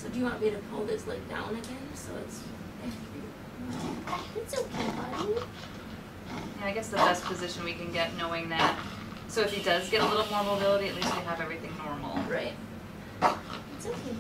So do you want me to pull this leg down again so it's okay, buddy. Yeah, I guess the best position we can get knowing that. So if he does get a little more mobility, at least we have everything normal. Right. It's okay,